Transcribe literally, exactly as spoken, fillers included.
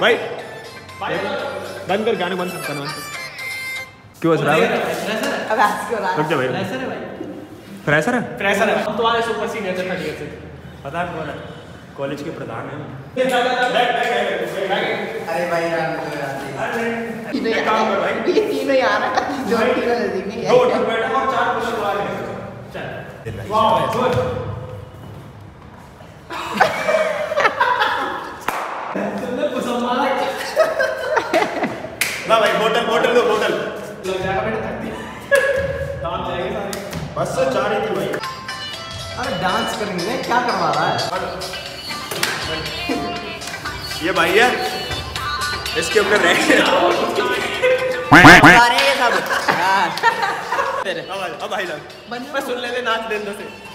भाई बंद कर, गाने बंद कर, बंद कर। क्यों हंस रहा है? अब हंस क्यों रहा है? रुक जा भाई। प्रेशर है भाई, प्रेशर है, प्रेशर है। हम तुम्हारे सुपर सीनियर थे थर्ड ईयर से। पता है कौन है? कॉलेज के प्रधान हैं। अरे भाई यार तीनों एक काम कर भाई। ये तीनों यार हैं, जो तीनों नजदीक नहीं दो है। उठ बैठो और चार क्वेश्चन वाले चल। वाह गुड। तुमने कुसुमाला ना भाई बोतल बोतल दो बोतल। लग जाएगा बेटा थर्टी। दांत जाएंगे सारे। बस से चार ही थी भाई। अरे डांस करेंगे, क्या करवा रहा है? ये भाई है, इसके ऊपर रह अरे ये सब अब भाई लग मैं सुन लेते नाच दिन से।